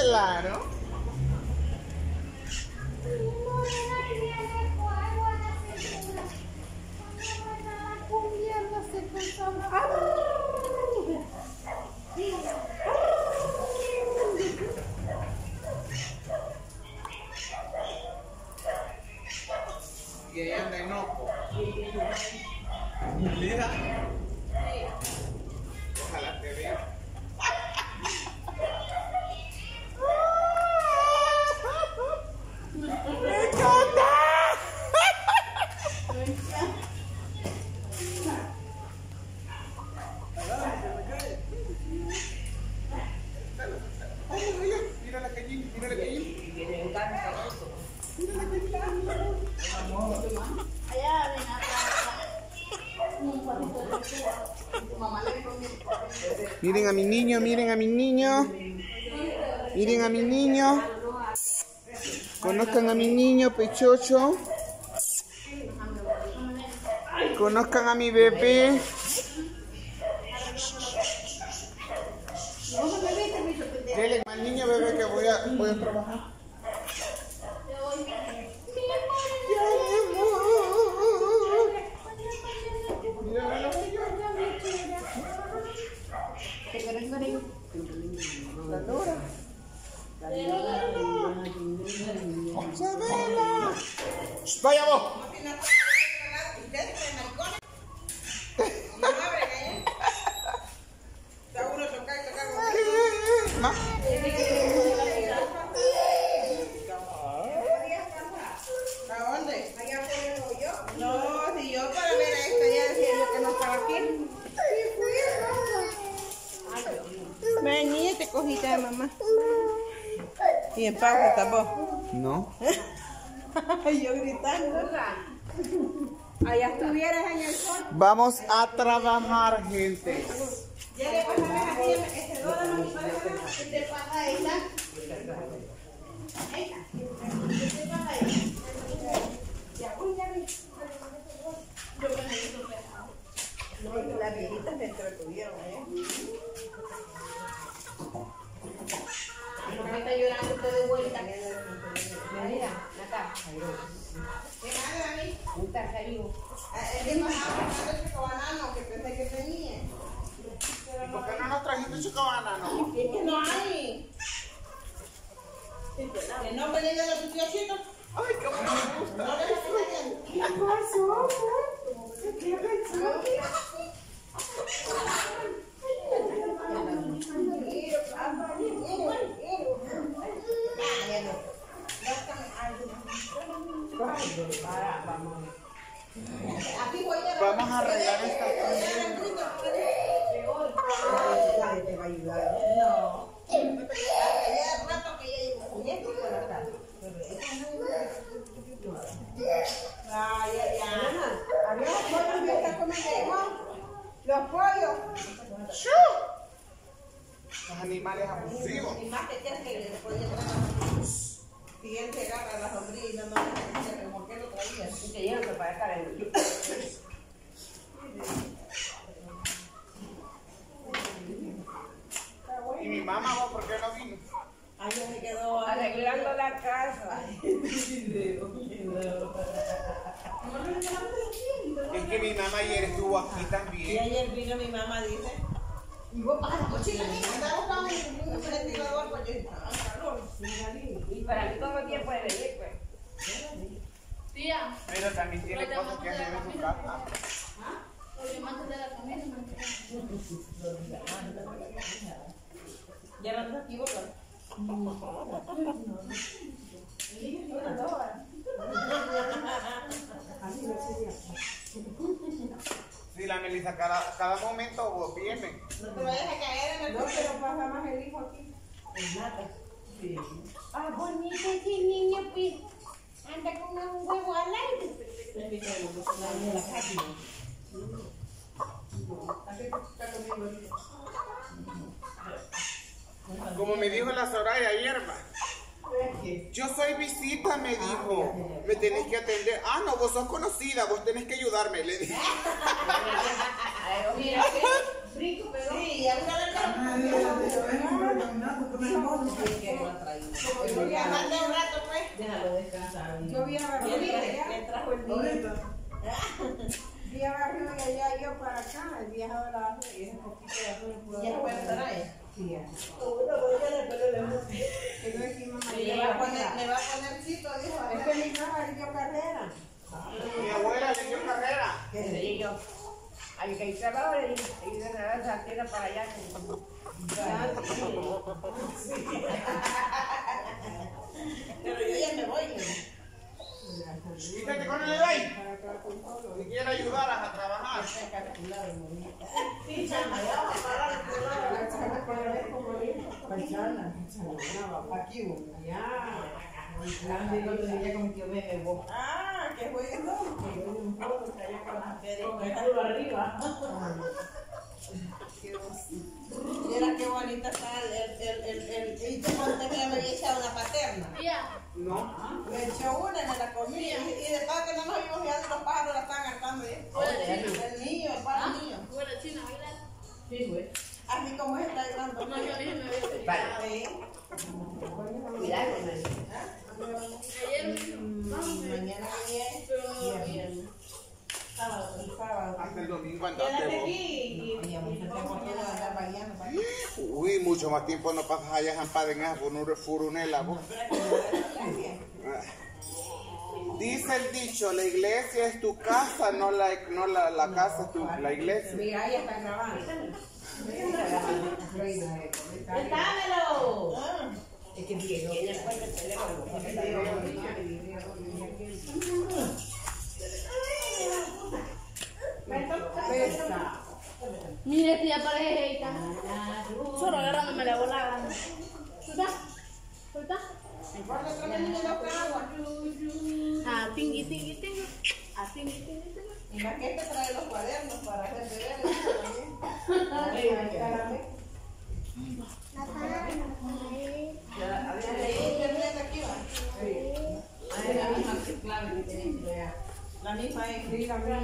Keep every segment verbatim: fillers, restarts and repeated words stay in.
Claro. Y ella anda enojo. Mira. Ojalá te vea. ¡Me encanta! Mira la gallina, mira la gallina. Allá ven acá. Miren a mi niño, miren a mi niño. Miren a mi niño. Conozcan a mi niño pechocho. Conozcan a mi bebé. Dele al niño bebé que voy a, voy a trabajar. ¡Isabela! ¡Vaya vos! ¿A dónde? ¿Allá por el hoyo? No, si yo para ver a esta ya decía yo que no estaba aquí. Vení, te cogiste de mamá. ¿Y en paz estás vos? No. Yo gritando. Allá estuvieras en el sol. Vamos a trabajar, gente. Ya le pasas aquí, este dólar no te pasa ahí, ¿está? Ahí está. ¿Qué pasa ahí? Ya, uy, ya vi. Yo me he ido pesado. No, las viejitas me entretuvieron, ¿eh? ¿Por qué está llorando usted de vuelta? Mira, acá. ¿Qué más, David? Un tajarío. Es que no estaba buscando chico banano que pensé que tenía. ¿Por qué no nos trajiste chocobanano? Es que no hay. Que no me diga los tuciositos. Ay, cómo no me gusta. No le estoy trayendo. ¿Qué pasó? ¿Qué pasó? Vamos a arreglar esta cosa. Te va a ayudar. No. Ya rato que ella llegó. Ay, ay, ay. Había los pollos que está comiendo. Los pollos. Los animales abusivos. Y más que quieres que le podía traer. Si él se agarra a la sombrilla y no nos dice, ¿por qué lo traía? Y que lleva que para estar en el. Y mi mamá, ¿vos por qué no vino? Ay, ya se quedó arreglando la casa. Es que mi mamá ayer estuvo aquí Y también. ayer vino mi mamá, dice. Y vos para la cochina, andaba buscando un ventilador porque estaba calor. Y para mí todo el tiempo de venir, pues. Tía, Pero también tiene los cosas que hacer en su casa. ¿ah? Los diamantes de la comida, Ya no te equivocas. Sí, la Melissa, cada, cada momento vos viene. No te vayas a caer en el. No, pero pasa más el hijo aquí. En nada. Sí. Ah, bonito ese niño, pues. Anda con un huevo al aire. Como me dijo la Soraya ayer, va. Yo soy visita, me dijo. Me tenés que atender. Ah, no, vos sos conocida, vos tenés que ayudarme, le dije. Mira que Brinco, pero... Sí, y alguna vez... Déjalo un rato, pues. Déjalo descansar. Yo vi a Barrio Le allá. trajo el niño. Vi a Barrio y allá yo para acá. El viaje de la y ese poquito de azul. ¿Ya no puede estar ahí? Sí, ya. Bueno, pero ya le pelo de mujer. Que no es que mamá Me va a poner, me va a poner cito, dijo. Es que mi mamá dio carrera. Mi abuela le dio carrera. ¿Qué le digo yo? Hay que ir ahora y ir de la saltera para allá. Pero yo ya me voy. Fíjate con el doy. Si quiere ayudarlas a trabajar. Sí, chama, ya vamos a parar el Aquí uno. Ya. Grande lo tenía con tío Bebe. Ah, que jueguen dos. Pero arriba. Mira qué bonita está el, el, el, el, el, y te conté que me había echado una paterna. No. Me echó una en la comida y, y de paso que no nos íbamos mirando los pájaros la estaban cantando ya. El niño, el padre niño. Sí, güey. Así como es está grande. Vale. Sí. Cuidado con él. Mañana viene. Sábado, el sábado. Hasta el domingo Quédate andaste vos. aquí y mucho tiempo aquí no andar bailando. Uy, mucho más tiempo no pasas allá zampada en esa furunela vos. Dice el dicho, la iglesia es tu casa, no la, no la, la casa es tu, la iglesia. Mira, ahí está grabando. ¡Dámelo! Es que Diego. Besa. Mire, tía parejita. Solo agarrándome la volada. ¿Suelta? ¿Suelta? Ah, tingui, tingui, tingui. Ah, tingui, tingui, tingui. Y más que este trae los cuadernos para hacer deberes también. ¿Había leído internet aquí, va? Es la misma clave que tenemos ya. La misma es. Sí, la misma.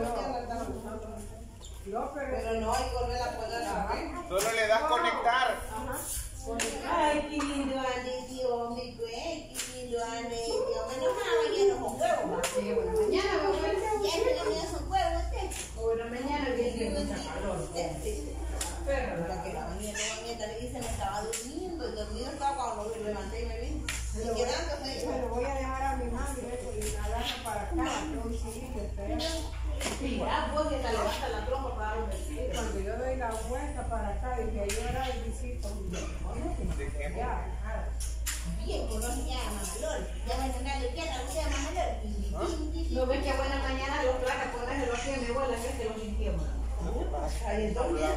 No, pero Pero no hay que volver a poner la Solo le das conectar. Ay, qué lindo ande, Dios mío, eh, qué lindo ande, Dios mío. No, mañana con huevos, va. sí, bueno, mañana vamos a ver. Ya se le dio su huevo, usted. Bueno, mañana viene mucha calor. Pero la que la mañana, la mañana le dice, me estaba durmiendo, y dormido estaba cuando me levanté y me vine. Y quedándose ahí. Bueno, voy a dejar a mi madre y agarra para acá, troncillo, espera. Sí, ya, vos que te levantas la trompa para dar un besito. Cuando yo doy la vuelta para acá, dije, yo era el visito. Ya, Bien, que no se llama Mamalol. Ya va a tener el día, no se llama Mamalol. ¿no ves que buena mañana los trajes ponerse los pies de mi abuela, que se los sintió? Ahí entonces,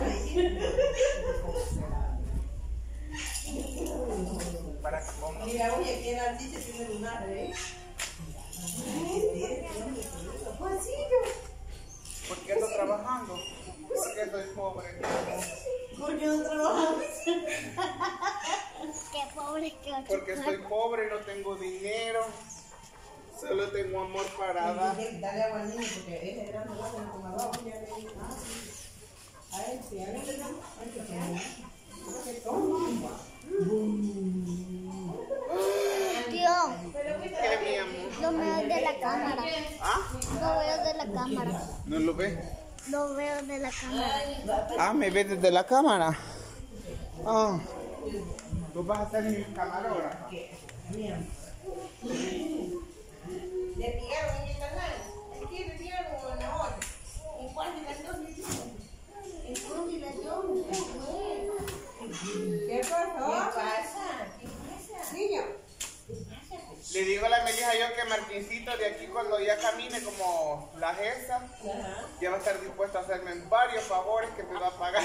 Para que ponga. mira, oye, que el artista tiene lunar, ¿eh? ¿Por qué ando trabajando? Porque soy pobre. ¿Por qué no trabajamos? Qué pobre que Porque soy pobre, no tengo dinero. Solo tengo amor para dar. Dale agua al niño porque ese grande va a tener como abajo. Ya le digo, ah, a él sí, a él sí, ¿no? A él sí, Tío, ¿Qué, mi amor? lo veo de la cámara. ¿Ah? Lo veo de la cámara. ¿No lo ves? Lo veo de la cámara. Ah, ¿me ves desde la cámara? Ah. ¿Tú vas a ser mi camarógrafa? Mira. Le pillaron en el canal. Aquí le pillaron en la hora. ¿En cuál de las dos le pillaron? ¿En cuál de las dos? ¿Qué pasó? ¿Qué pasa? ¿Qué pasa? Niño. Le digo a la Melija yo que Marquincito de aquí cuando ya camine como la Gesa, Ajá. ya va a estar dispuesto a hacerme varios favores que me va a pagar.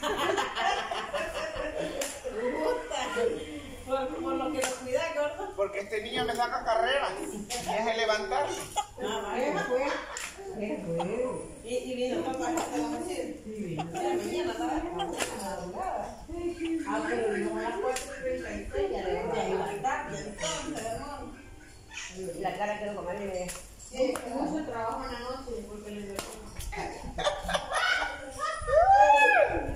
Por, por lo que lo cuida, gordo. Porque este niño me saca carreras. Me hace levantarme. Ah, ¿Qué vale. fue? ¿Qué fue? Y, y vino papá hasta la mañana. Sí, De la mañana estaba como a la madrugada. ah, pero no a las cuatro treinta y seis ya le Ya iba a estar, y entonces, ¿no? La cara que no comerle. Sí, mucho trabajo en la noche porque le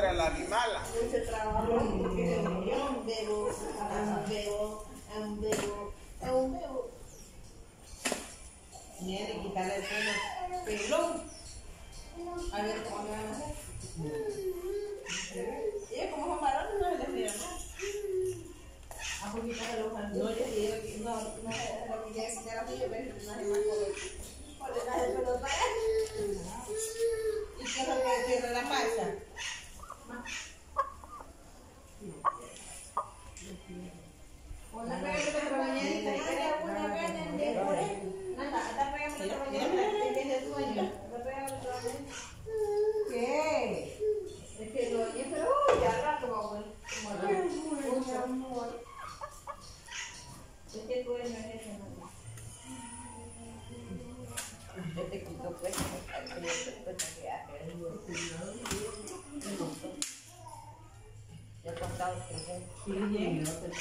pobre a la animala. Mucho trabajo, porque un bebo, un bebo, un bebo, un bebo. Mire, quitarle el pelo pelón. A ver cómo le van a hacer. Ella como son varones no se les mira más. A poquito de los bandos. No, yo digo que no, no, lo que ya es quitar así, yo veo que no hace más por el traje de pelo para allá. ¿Y qué es lo que cierra la marcha? Una pega otra mañanita, una pega en el cuore. Nada, esta pega otra mañanita, que es de sueño. Esta pega otra mañanita. ¿Qué? Es que lo oye, pero uy, ya rato va a volver. Mucho amor. Es que tú eres ese, ¿no? Yo te quito pues, que hace. Ya he contado que sí, bien, no te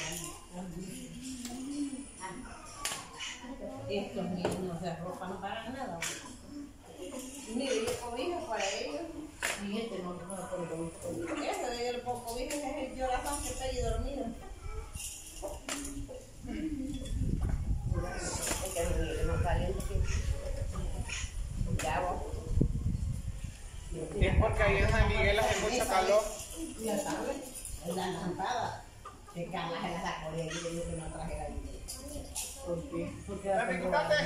estos niños no se arropan para nada. Mire, yo cobija para ellos. Y este no, no, por el eso de el cobija es el llorazón que está ahí dormido. Es que no caliente que agua. Es porque ahí en San Miguel hace mucho calor. Ya sabes, es la lampada. Que camas en la saco de ahí, yo que no traje la vida. ¿Por qué? Porque la Dame, tengo quítate.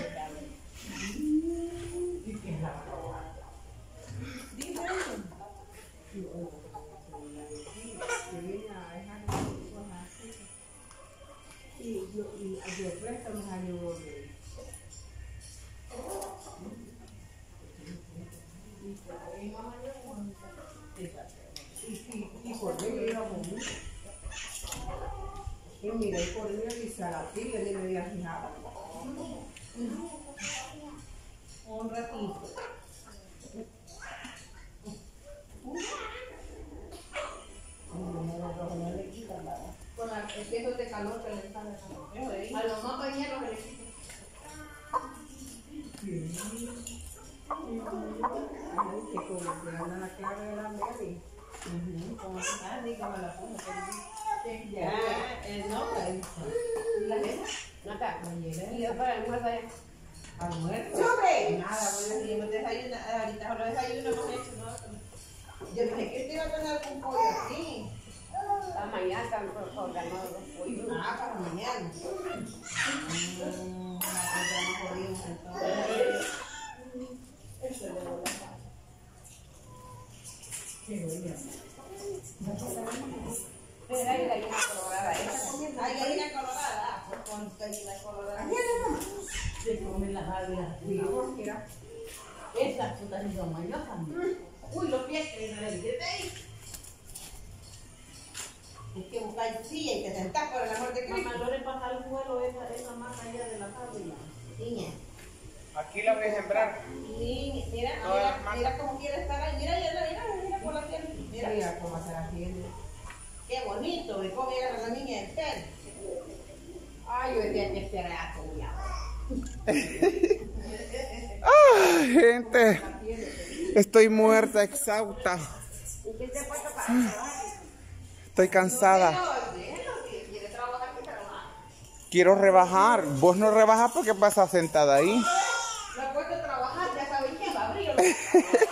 ¿Y qué es la ropa? Dime eso. Y yo, y yo presto los años de... Y por ello íbamos mucho. Y mira, y por ello dice a la tía, le había fijado. Un ratito. Con la, el queso de calor que le sale a los más bañeros se le quita. Ay, que como que anda la clave de la Mary. Como si nada, ni como la pongo. Ya, el nombre. ¿La nena? No está. Y yo para el almuerzo allá. ¿Almuerzo? ¡Sube! Nada, voy a decir, me desayuna, ahorita lo desayuno hemos hecho, ¿no? Yo dije que te iba a tener un pollo así. La mañana están organizados los pollos. Ah, para mañana. Mmm, la cosa no podíamos entonces. Eso es de verdad. Qué bueno. Pero hay gallina colorada. Esa comiendo. Hay gallina colorada. Ah, pues con gallina colorada. Se comen las águilas. Sí, porque Esas putas ni son mañosas. Uy, los pies que no les dice ahí. Hay que buscar silla y que sentar por el amor de Cristo. Mamá, no le pasa al suelo esa, esa masa allá de la fábrica. Niña. Aquí la voy a sembrar. Niña, mira, No, mira, hermano. mira cómo quiere estar ahí. Mira, mira, mira, mira por la piel. Mira, mira cómo se la tiene. qué bonito. Y cómo llega la niña del pelo. Ay, yo decía que este era ya. Ah, gente. Estoy muerta, exhausta. ¿Y qué te puesto para trabajar? Estoy cansada. Déjalo, si quiere trabajar, que trabaja. Quiero rebajar. Vos no rebajas porque pasas sentada ahí. Me he puesto a trabajar, ya sabéis quién va a abrir.